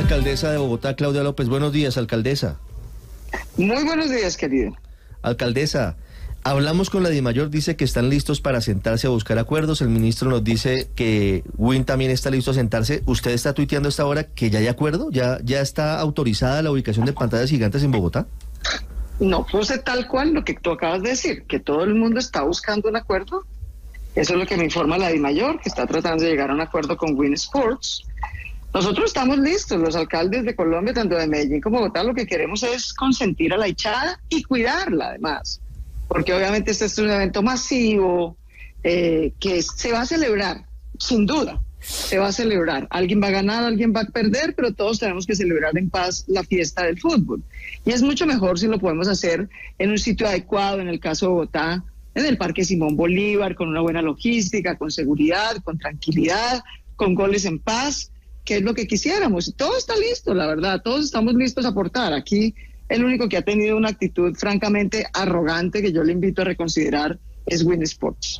alcaldesa de Bogotá, Claudia López. Buenos días, alcaldesa. Muy buenos días, querido. Alcaldesa, hablamos con la DIMAYOR, dice que están listos para sentarse a buscar acuerdos. El ministro nos dice que WIN también está listo a sentarse. ¿Usted está tuiteando a esta hora que ya hay acuerdo? ¿Ya está autorizada la ubicación de pantallas gigantes en Bogotá? No puse tal cual lo que tú acabas de decir, que todo el mundo está buscando un acuerdo. Eso es lo que me informa la DIMAYOR, que está tratando de llegar a un acuerdo con WIN Sports. Nosotros estamos listos, los alcaldes de Colombia, tanto de Medellín como Bogotá, lo que queremos es consentir a la hinchada y cuidarla además, porque obviamente este es un evento masivo que se va a celebrar, sin duda, se va a celebrar. Alguien va a ganar, alguien va a perder, pero todos tenemos que celebrar en paz la fiesta del fútbol. Y es mucho mejor si lo podemos hacer en un sitio adecuado, en el caso de Bogotá, en el Parque Simón Bolívar, con una buena logística, con seguridad, con tranquilidad, con goles en paz, que es lo que quisiéramos. Todo está listo, la verdad, todos estamos listos a aportar. Aquí el único que ha tenido una actitud francamente arrogante, que yo le invito a reconsiderar, es WIN Sports.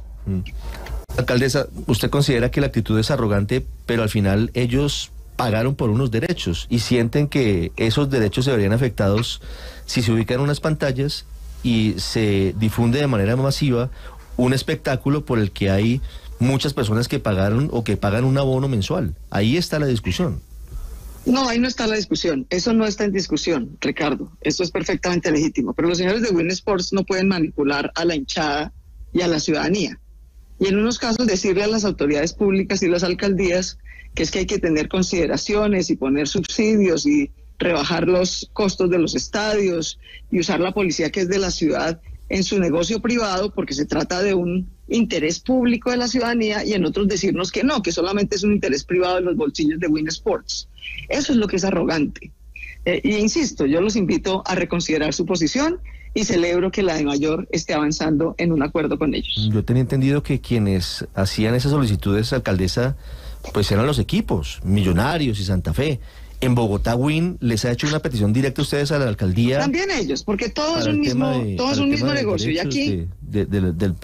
Alcaldesa, ¿usted considera que la actitud es arrogante, pero al final ellos pagaron por unos derechos y sienten que esos derechos se verían afectados si se ubican unas pantallas y se difunde de manera masiva un espectáculo por el que hay muchas personas que pagaron o que pagan un abono mensual? Ahí está la discusión. No, ahí no está la discusión. Eso no está en discusión, Ricardo. Eso es perfectamente legítimo. Pero los señores de WIN Sports no pueden manipular a la hinchada y a la ciudadanía. Y en unos casos decirle a las autoridades públicas y las alcaldías que es que hay que tener consideraciones y poner subsidios y rebajar los costos de los estadios y usar la policía que es de la ciudad en su negocio privado porque se trata de un interés público de la ciudadanía, y en otros decirnos que no, que solamente es un interés privado de los bolsillos de WIN Sports. Eso es lo que es arrogante. Y insisto, yo los invito a reconsiderar su posición y celebro que la DIMAYOR esté avanzando en un acuerdo con ellos. Yo tenía entendido que quienes hacían esas solicitudes, alcaldesa, pues eran los equipos, Millonarios y Santa Fe. En Bogotá, WIN les ha hecho una petición directa a ustedes a la alcaldía. También ellos, porque todo es un mismo negocio. Y aquí del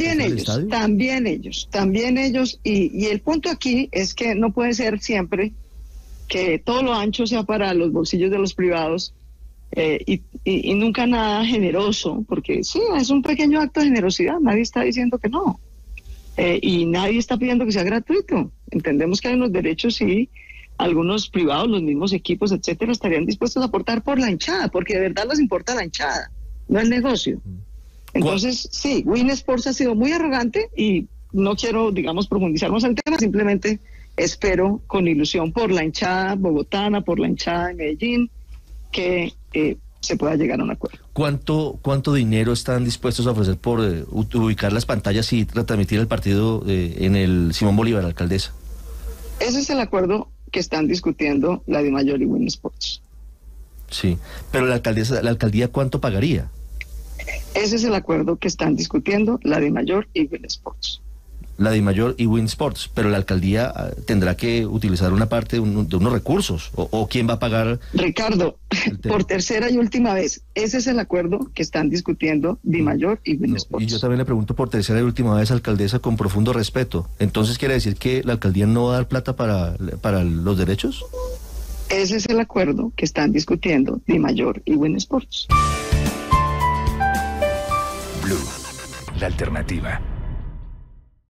también ellos. Y el punto aquí es que no puede ser siempre que todo lo ancho sea para los bolsillos de los privados y nunca nada generoso, porque sí, es un pequeño acto de generosidad, nadie está diciendo que no. Y nadie está pidiendo que sea gratuito. Entendemos que hay unos derechos y algunos privados, los mismos equipos, etcétera, estarían dispuestos a aportar por la hinchada, porque de verdad les importa la hinchada, no el negocio. Entonces, sí, WIN Sports ha sido muy arrogante y no quiero, digamos, profundizar más en el tema, simplemente espero con ilusión por la hinchada bogotana, por la hinchada de Medellín, que se pueda llegar a un acuerdo. ¿Cuánto dinero están dispuestos a ofrecer por ubicar las pantallas y retransmitir el partido en el Simón Bolívar, alcaldesa? Ese es el acuerdo que están discutiendo la DIMAYOR y WIN Sports. Sí, pero la alcaldía ¿cuánto pagaría? Ese es el acuerdo que están discutiendo la DIMAYOR y WIN Sports. La DIMAYOR y WIN Sports, pero la alcaldía tendrá que utilizar una parte de unos recursos, o ¿quién va a pagar? Ricardo, por tercera y última vez, ese es el acuerdo que están discutiendo DIMAYOR y WIN Sports. Y yo también le pregunto por tercera y última vez, alcaldesa, con profundo respeto. ¿Entonces quiere decir que la alcaldía no va a dar plata para los derechos? Ese es el acuerdo que están discutiendo DIMAYOR y WIN Sports. Blue, la alternativa.